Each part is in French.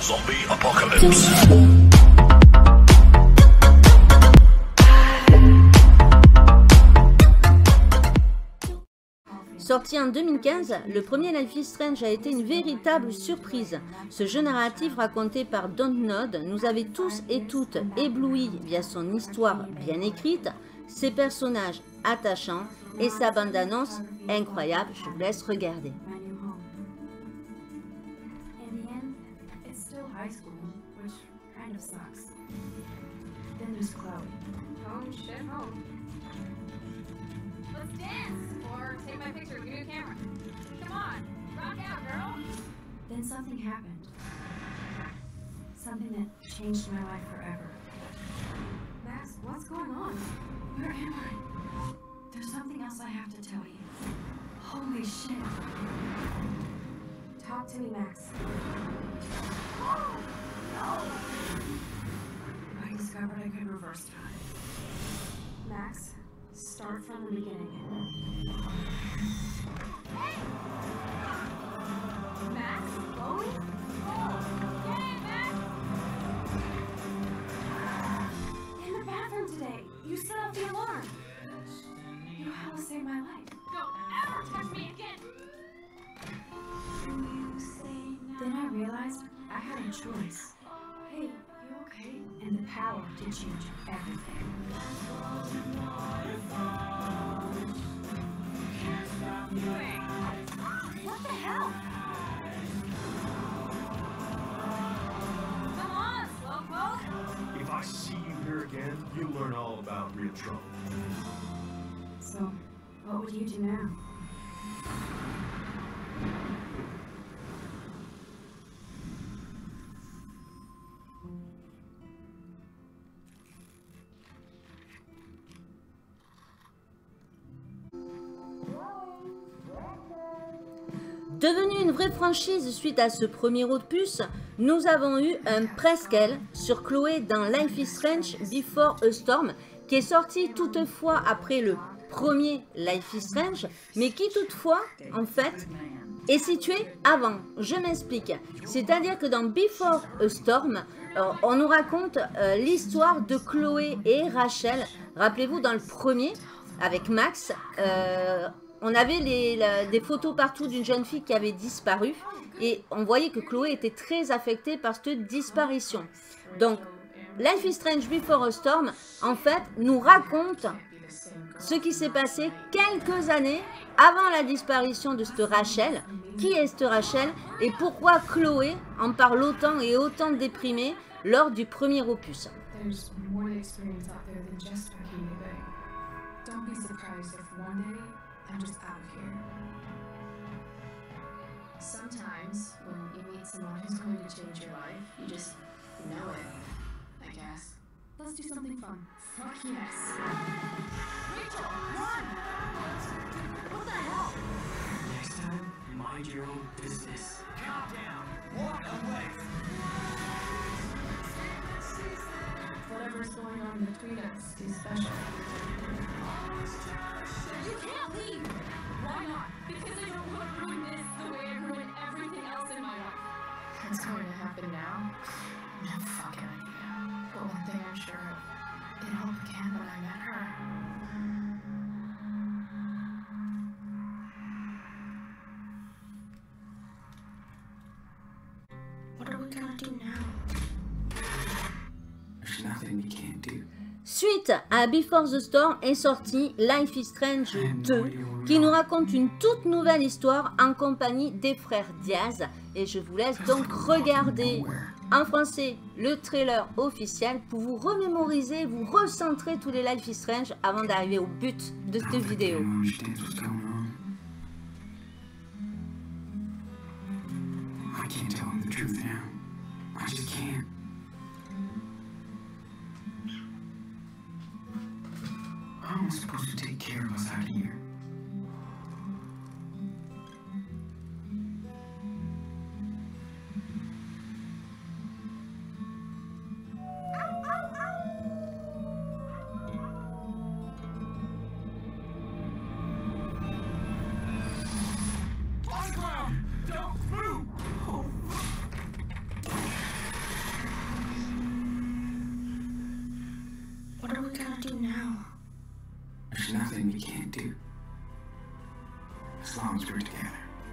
Zombie Apocalypse. Sorti en 2015, le premier Life is Strange a été une véritable surprise. Ce jeu narratif raconté par Dontnod nous avait tous et toutes éblouis via son histoire bien écrite, ses personnages attachants et sa bande-annonce incroyable. Je vous laisse regarder. Then something happened. Something that changed my life forever. Max, what's going on? Where am I? There's something else I have to tell you. Holy shit. Talk to me, Max. No. I discovered I could reverse time. Max, start from the beginning. Hey! Max? Chloe? Hey, Max! In the bathroom today. You set off the alarm. You helped save my life. Don't ever touch me again! Then I realized I had a choice. Hey, you okay? And the power to change everything. What the hell? Come on, Slowpoke! If I see you here again, you'll learn all about real trouble. So, what would you do now? Devenue une vraie franchise suite à ce premier opus, nous avons eu un presqu'elle sur Chloé dans Life is Strange Before a Storm, qui est sorti toutefois après le premier Life is Strange, mais qui toutefois, en fait, est situé avant. Je m'explique. C'est-à-dire que dans Before a Storm, on nous raconte l'histoire de Chloé et Rachel. Rappelez-vous, dans le premier, avec Max, on avait des photos partout d'une jeune fille qui avait disparu et on voyait que Chloé était très affectée par cette disparition. Donc, Life is Strange Before a Storm, en fait, nous raconte ce qui s'est passé quelques années avant la disparition de cette Rachel. Qui est cette Rachel et pourquoi Chloé en parle autant et autant déprimée lors du premier opus. I'm just out of here. Sometimes, when you meet someone who's going to change your life, you just know it, I guess. Let's do something fun. Fuck yes. Rachel, run! What the hell? Next time, mind your own business. Countdown. Walk away. Whatever's going on between us is special. You can't leave! Why not? Because I don't want to ruin this the way I ruined everything else in my life. What's going to happen now? No fucking idea. But one thing I'm sure of, it all began when I met her. What are we gonna do now? There's nothing we can't do. Suite à Before the Storm est sorti Life is Strange 2 qui nous raconte une toute nouvelle histoire en compagnie des frères Diaz et je vous laisse donc regarder en français le trailer officiel pour vous remémoriser, vous recentrer tous les Life is Strange avant d'arriver au but de cette vidéo. I can't tell him the truth now. I just can't. How am I supposed to take care of us out here? On the ground! Don't move! Oh. do. As long as we're together.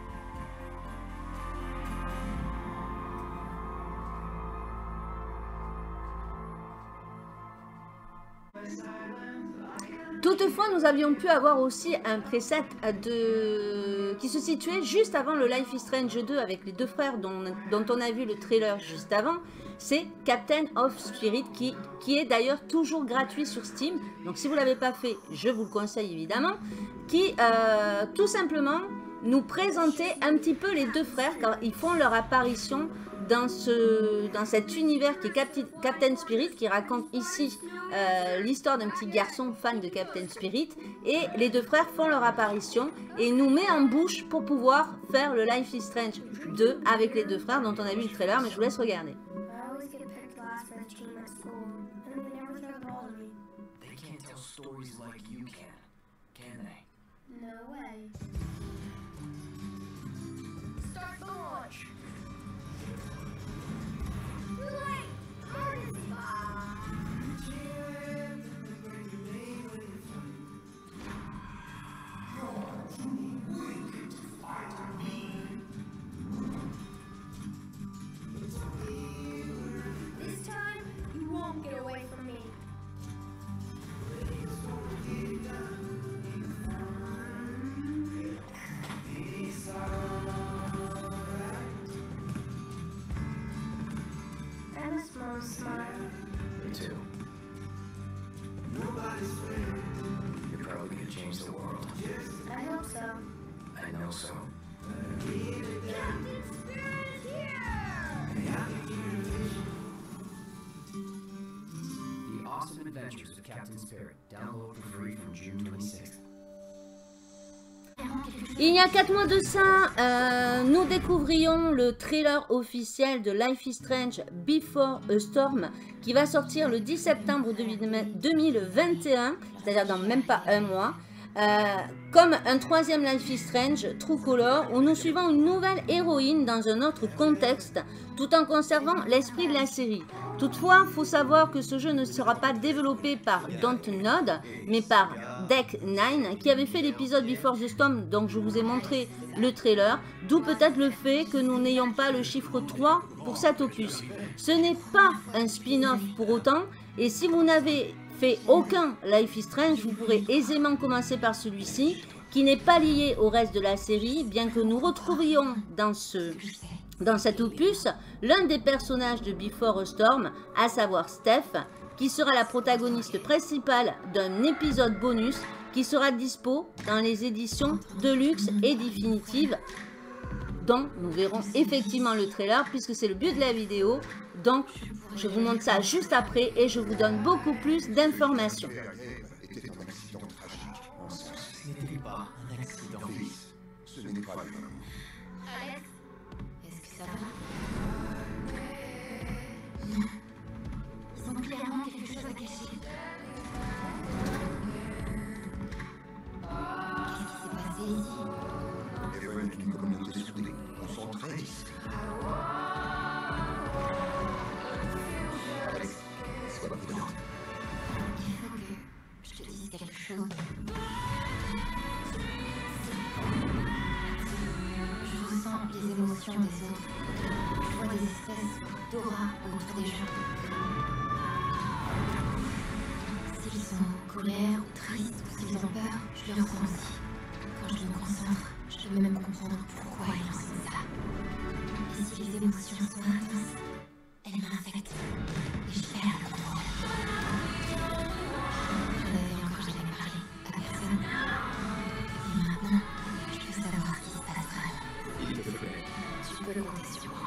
Toutefois, nous avions pu avoir aussi un preset qui se situait juste avant le Life is Strange 2 avec les deux frères dont on a vu le trailer juste avant. C'est Captain of Spirit qui est d'ailleurs toujours gratuit sur Steam. Donc si vous ne l'avez pas fait, je vous le conseille évidemment. Qui tout simplement nous présentait un petit peu les deux frères car ils font leur apparition dans cet univers qui est Captain Spirit, qui raconte ici l'histoire d'un petit garçon fan de Captain Spirit, et les deux frères font leur apparition et nous met en bouche pour pouvoir faire le Life is Strange 2 avec les deux frères dont on a vu le trailer, mais je vous laisse regarder. I always get picked last for the team at school, and they never try to bother me. They can't tell stories like you can they? No way. Start the launch. Too late! Emergency! This time, you won't get away from me. I miss Mom's smile. Me too. You're probably gonna change the world. I hope so. I know so. Captain Spirit is here! The Awesome Adventures of Captain Spirit. Download for free from June 26th. Il y a 4 mois de ça, nous découvrions le trailer officiel de Life is Strange Before a Storm qui va sortir le 10 septembre 2021, c'est-à-dire dans même pas un mois. Comme un troisième Life is Strange, True Color, où nous suivons une nouvelle héroïne dans un autre contexte, tout en conservant l'esprit de la série. Toutefois, il faut savoir que ce jeu ne sera pas développé par Dontnod, mais par Deck 9, qui avait fait l'épisode Before the Storm, donc je vous ai montré le trailer, d'où peut-être le fait que nous n'ayons pas le chiffre 3 pour cet opus. Ce n'est pas un spin-off pour autant, et si vous n'avez fait aucun Life is Strange, vous pourrez aisément commencer par celui-ci, qui n'est pas lié au reste de la série, bien que nous retrouvions dans cet opus l'un des personnages de Before a Storm, à savoir Steph, qui sera la protagoniste principale d'un épisode bonus qui sera dispo dans les éditions Deluxe et Définitives, dont nous verrons effectivement le trailer puisque c'est le but de la vidéo. Donc je vous montre ça juste après et je vous donne beaucoup plus d'informations. Était un accident tragique. Ce n'était pas un accident. Ce n'est pas humain. Alex, est-ce que ça va? Ils ont clairement quelque chose à cacher. Qu'est-ce qui s'est passé ici? Evan est une communauté soudée, concentrée ici. Alex, sois prudent. Il faut que je te dise quelque chose. Je ressens les émotions des autres. Je vois des espèces d'aura autour des gens. S'ils sont en colère ou tristes ou s'ils ont peur, je le ressens aussi. Quand je me concentre, je peux même comprendre pourquoi ils ressentent ça. Et si les émotions sont intenses, elles m'infectent et je perds le contrôle. J'en avais encore jamais parlé à personne. Et maintenant, je peux savoir ce qui se passe vraiment. Il te plaît. Tu peux compter sur moi.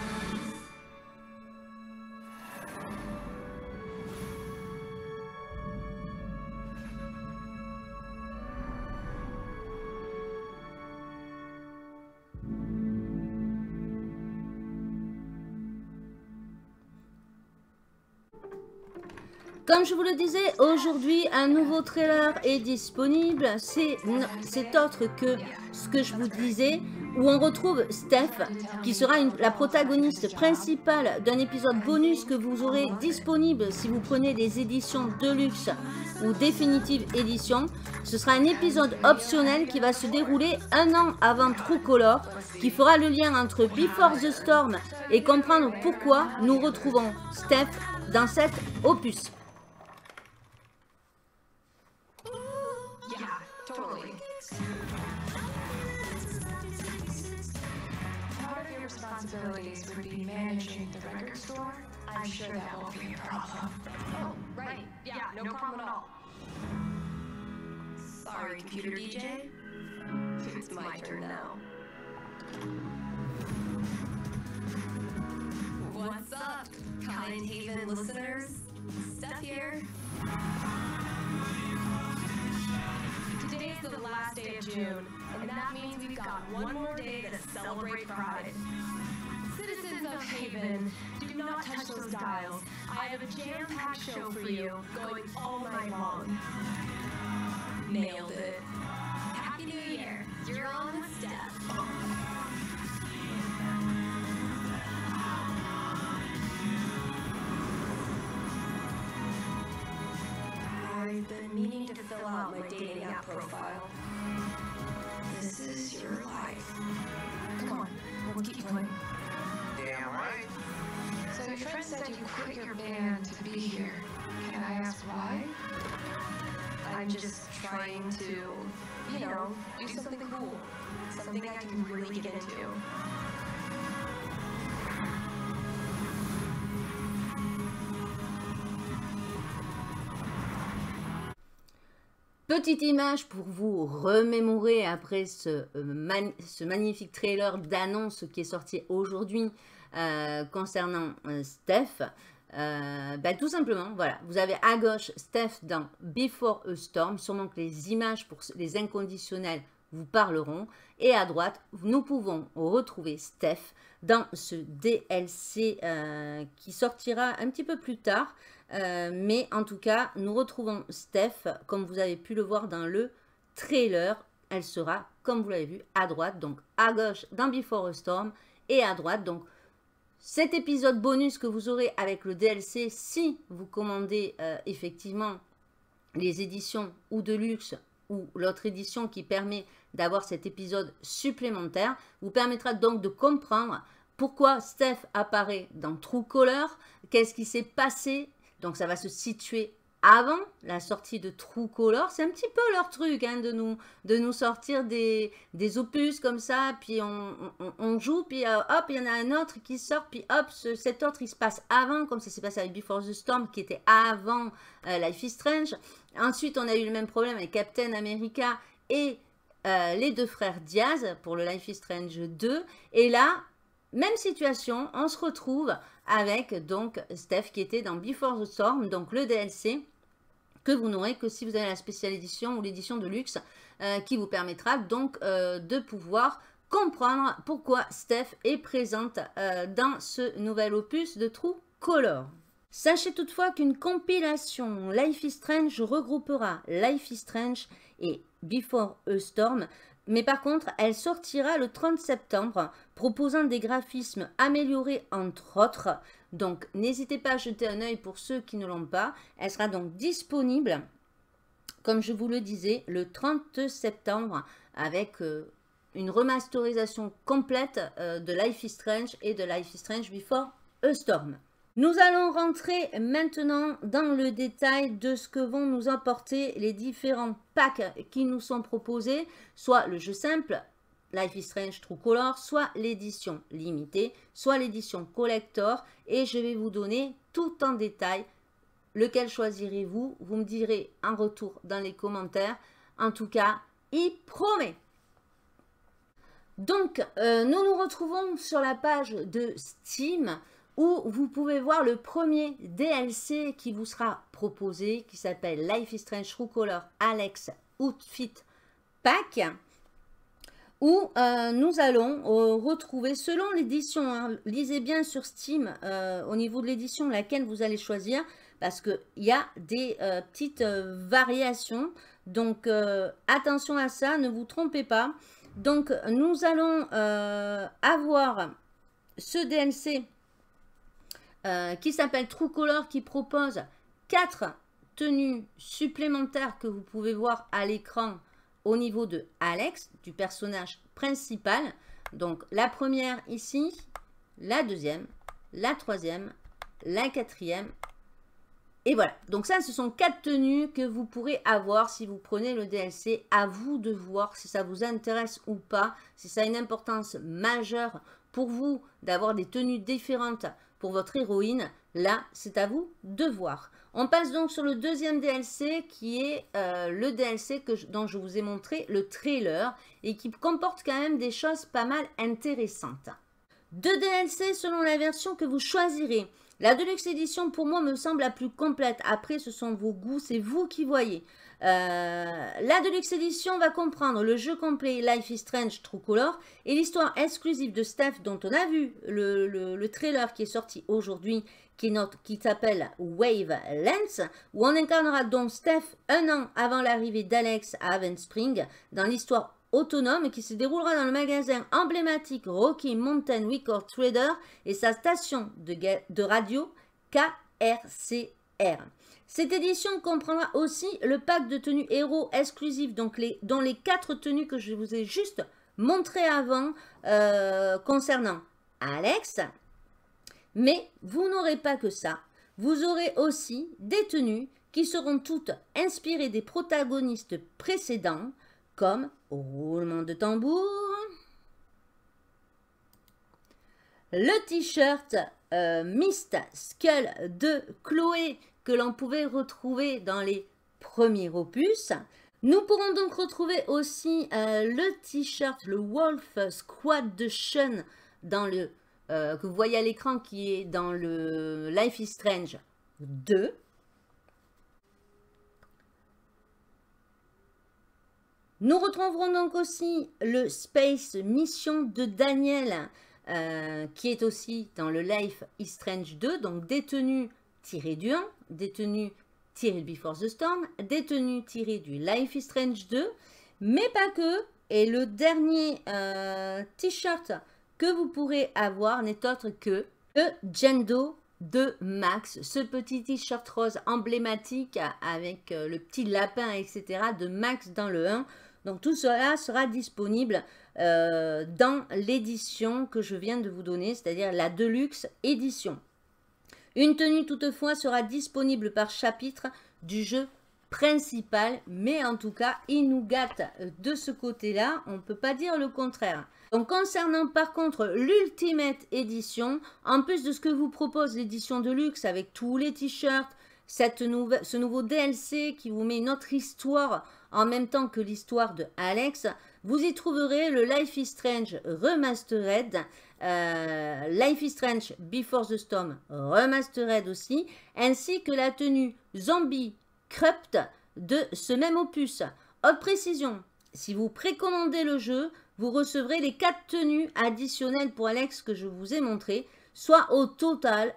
Comme je vous le disais, aujourd'hui, un nouveau trailer est disponible. C'est autre que ce que je vous disais. où on retrouve Steph, qui sera la protagoniste principale d'un épisode bonus que vous aurez disponible si vous prenez des éditions Deluxe ou Définitive Édition. Ce sera un épisode optionnel qui va se dérouler 1 an avant True Color, qui fera le lien entre Before the Storm et comprendre pourquoi nous retrouvons Steph dans cet opus. Yeah, totally. Part of your responsibilities would be managing the record store. I'm sure that won't be a problem. Oh, right. Yeah, no problem at all. Sorry, computer DJ. It's my turn now. What's up, Kind Haven listeners? Steph here. Today's the last day of June, and that means we've got one more day to celebrate Pride. Citizens of Haven, do not touch those dials. I have a jam-packed show for you, going all night long. Nailed it. Happy New Year. You're on with Steph. I've been meaning to fill out my dating app profile. This is your life. Come on, let's keep playing. Damn right. So your friend said you quit your band to be here. Can I ask why? I'm just trying to, you know, do something cool. Something I can really get into. Petite image pour vous remémorer après ce magnifique trailer d'annonce qui est sorti aujourd'hui concernant Steph. Tout simplement, voilà, vous avez à gauche Steph dans Before a Storm, sûrement que les images pour les inconditionnels vous parleront, et à droite, nous pouvons retrouver Steph dans ce DLC qui sortira un petit peu plus tard, mais en tout cas, nous retrouvons Steph, comme vous avez pu le voir dans le trailer, elle sera, comme vous l'avez vu, à droite, donc à gauche dans Before a Storm, et à droite, donc cet épisode bonus que vous aurez avec le DLC, si vous commandez effectivement les éditions ou de luxe ou l'autre édition qui permet d'avoir cet épisode supplémentaire, vous permettra donc de comprendre pourquoi Steph apparaît dans True Color, qu'est-ce qui s'est passé. Donc ça va se situer avant la sortie de True Color. C'est un petit peu leur truc hein, de nous sortir des opus comme ça, puis on joue, puis hop, il y en a un autre qui sort, puis hop, cet autre il se passe avant, comme ça s'est passé avec Before the Storm qui était avant Life is Strange. Ensuite on a eu le même problème avec Captain America et les deux frères Diaz pour le Life is Strange 2. Et là, même situation, on se retrouve avec donc Steph qui était dans Before the Storm, donc le DLC que vous n'aurez que si vous avez la spéciale édition ou l'édition de luxe qui vous permettra donc de pouvoir comprendre pourquoi Steph est présente dans ce nouvel opus de True Color. Sachez toutefois qu'une compilation Life is Strange regroupera Life is Strange et Before a Storm, mais par contre, elle sortira le 30 septembre, proposant des graphismes améliorés entre autres. Donc, n'hésitez pas à jeter un œil pour ceux qui ne l'ont pas. Elle sera donc disponible, comme je vous le disais, le 30 septembre, avec une remasterisation complète de Life is Strange et de Life is Strange Before a Storm. Nous allons rentrer maintenant dans le détail de ce que vont nous apporter les différents packs qui nous sont proposés, soit le jeu simple, Life is Strange True Color, soit l'édition limitée, soit l'édition collector, et je vais vous donner tout en détail. Lequel choisirez-vous? Vous me direz en retour dans les commentaires. En tout cas, il promet. Donc, nous nous retrouvons sur la page de Steam, où vous pouvez voir le premier DLC qui vous sera proposé, qui s'appelle Life is Strange True Color Alex Outfit Pack, où nous allons retrouver, selon l'édition, hein, lisez bien sur Steam, au niveau de l'édition, laquelle vous allez choisir, parce qu'il y a des petites variations, donc attention à ça, ne vous trompez pas. Donc, nous allons avoir ce DLC qui s'appelle True Color, qui propose 4 tenues supplémentaires que vous pouvez voir à l'écran au niveau de Alex, du personnage principal. Donc, la première ici, la deuxième, la troisième, la quatrième. Et voilà, donc ça, ce sont 4 tenues que vous pourrez avoir si vous prenez le DLC. À vous de voir si ça vous intéresse ou pas, si ça a une importance majeure pour vous d'avoir des tenues différentes pour votre héroïne. Là, c'est à vous de voir. On passe donc sur le deuxième DLC qui est le DLC dont je vous ai montré le trailer et qui comporte quand même des choses pas mal intéressantes. 2 DLC selon la version que vous choisirez. La Deluxe Edition, pour moi, me semble la plus complète. Après, ce sont vos goûts, c'est vous qui voyez. La Deluxe Edition va comprendre le jeu complet Life is Strange True Color et l'histoire exclusive de Steph dont on a vu le trailer qui est sorti aujourd'hui, qui s'appelle Wavelands, où on incarnera donc Steph 1 an avant l'arrivée d'Alex à Haven Spring dans l'histoire autonome qui se déroulera dans le magasin emblématique Rocky Mountain Record Trader et sa station de radio KRCR. Cette édition comprendra aussi le pack de tenues héros exclusifs, dont les 4 tenues que je vous ai juste montrées avant concernant Alex. Mais vous n'aurez pas que ça. Vous aurez aussi des tenues qui seront toutes inspirées des protagonistes précédents, comme, roulement de tambour, le t-shirt Mist Skull de Chloé que l'on pouvait retrouver dans les premiers opus. Nous pourrons donc retrouver aussi le t-shirt, le Wolf Squad de Sean dans le, que vous voyez à l'écran qui est dans le Life is Strange 2. Nous retrouverons donc aussi le Space Mission de Daniel, qui est aussi dans le Life is Strange 2, donc des tenues tirées du 1, des tenues tirées de Before the Storm, des tenues tirées du Life is Strange 2, mais pas que. Et le dernier t-shirt que vous pourrez avoir n'est autre que le Jendo de Max, ce petit t-shirt rose emblématique avec le petit lapin, etc. de Max dans le 1. Donc tout cela sera disponible dans l'édition que je viens de vous donner, c'est-à-dire la Deluxe Edition. Une tenue toutefois sera disponible par chapitre du jeu principal, mais en tout cas, il nous gâte de ce côté-là, on ne peut pas dire le contraire. Donc concernant par contre l'Ultimate Edition, en plus de ce que vous propose l'édition de luxe avec tous les t-shirts, ce nouveau DLC qui vous met une autre histoire en même temps que l'histoire de Alex, vous y trouverez le Life is Strange Remastered, Life is Strange Before the Storm Remastered aussi, ainsi que la tenue Zombie Crypt de ce même opus. Autre précision, si vous précommandez le jeu, vous recevrez les 4 tenues additionnelles pour Alex que je vous ai montré, soit au total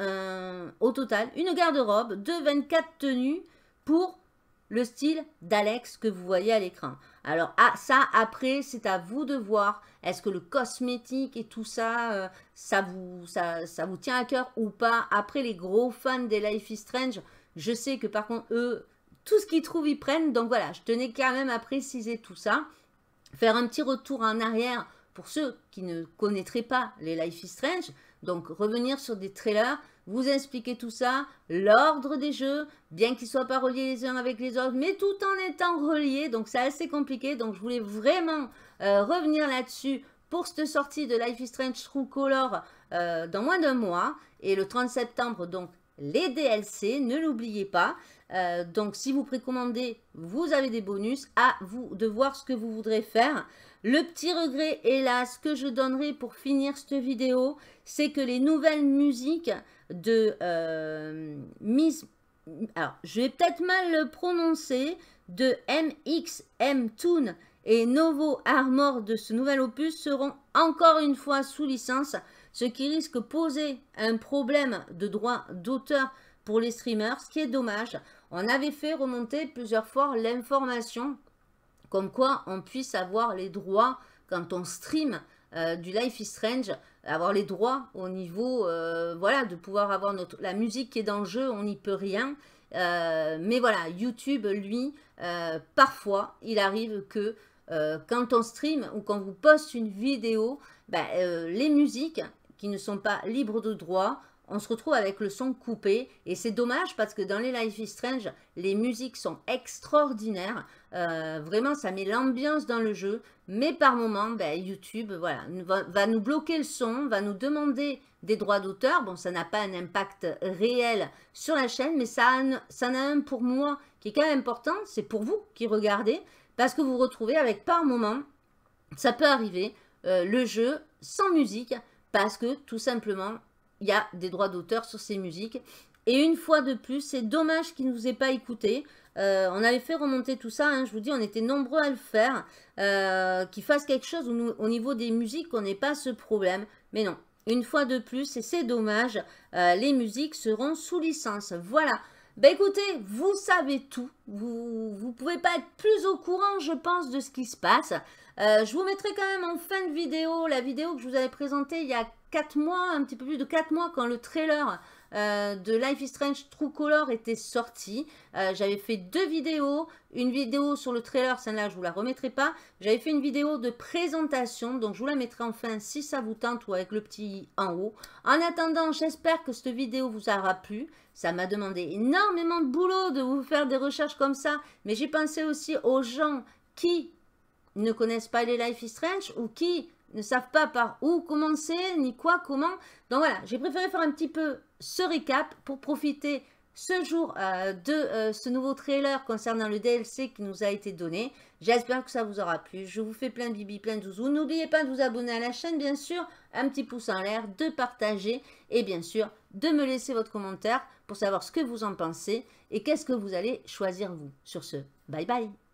une garde-robe de 24 tenues pour le style d'Alex que vous voyez à l'écran. Alors ça après c'est à vous de voir, est-ce que le cosmétique et tout ça, ça vous tient à cœur ou pas. Après les gros fans des Life is Strange, je sais que par contre eux, tout ce qu'ils trouvent ils prennent, donc voilà, je tenais quand même à préciser tout ça. Faire un petit retour en arrière pour ceux qui ne connaîtraient pas les Life is Strange, donc revenir sur des trailers, vous expliquer tout ça, l'ordre des jeux, bien qu'ils ne soient pas reliés les uns avec les autres, mais tout en étant reliés, donc c'est assez compliqué, donc je voulais vraiment revenir là-dessus pour cette sortie de Life is Strange True Color dans moins d'un mois, et le 30 septembre, donc les DLC, ne l'oubliez pas. Donc si vous précommandez, vous avez des bonus, à vous de voir ce que vous voudrez faire. Le petit regret, hélas, que je donnerai pour finir cette vidéo, c'est que les nouvelles musiques de alors je vais peut-être mal le prononcer, de MXM Toon et Novo Armor de ce nouvel opus seront encore une fois sous licence, ce qui risque de poser un problème de droit d'auteur pour les streamers, ce qui est dommage. On avait fait remonter plusieurs fois l'information comme quoi on puisse avoir les droits quand on stream du Life is Strange, avoir les droits au niveau, voilà, de pouvoir avoir la musique qui est dans le jeu, on n'y peut rien. Mais voilà, YouTube, lui, parfois, il arrive que quand on stream ou quand vous poste une vidéo, les musiques qui ne sont pas libres de droit, on se retrouve avec le son coupé. Et c'est dommage parce que dans les Life is Strange, les musiques sont extraordinaires. Vraiment, ça met l'ambiance dans le jeu. Mais par moment, YouTube voilà, va nous bloquer le son, va nous demander des droits d'auteur. Bon, ça n'a pas un impact réel sur la chaîne, mais ça en a un pour moi qui est quand même important. C'est pour vous qui regardez, parce que vous vous retrouvez avec par moment, ça peut arriver, le jeu sans musique, parce que tout simplement, il y a des droits d'auteur sur ces musiques. Et une fois de plus, c'est dommage qu'il ne nous ait pas écoutés. On avait fait remonter tout ça, hein, je vous dis, on était nombreux à le faire. Qu'il fasse quelque chose au niveau des musiques, qu'on n'ait pas ce problème. Mais non, une fois de plus, et c'est dommage, les musiques seront sous licence. Voilà. Écoutez, vous savez tout. Vous ne pouvez pas être plus au courant, je pense, de ce qui se passe. Je vous mettrai quand même en fin de vidéo la vidéo que je vous avais présentée il y a 4 mois, un petit peu plus de 4 mois, quand le trailer de Life is Strange True Color était sorti. J'avais fait 2 vidéos, une vidéo sur le trailer, celle-là je vous la remettrai pas. J'avais fait une vidéo de présentation, donc je vous la mettrai enfin si ça vous tente ou avec le petit en haut. En attendant, j'espère que cette vidéo vous aura plu. Ça m'a demandé énormément de boulot de vous faire des recherches comme ça, mais j'ai pensé aussi aux gens qui ne connaissent pas les Life is Strange ou qui ne savent pas par où commencer, ni quoi, comment. Donc voilà, j'ai préféré faire un petit peu ce récap pour profiter ce jour de ce nouveau trailer concernant le DLC qui nous a été donné. J'espère que ça vous aura plu. Je vous fais plein de bibi, plein de zouzous. N'oubliez pas de vous abonner à la chaîne, bien sûr, un petit pouce en l'air, de partager et bien sûr de me laisser votre commentaire pour savoir ce que vous en pensez et qu'est-ce que vous allez choisir vous. Sur ce, bye bye.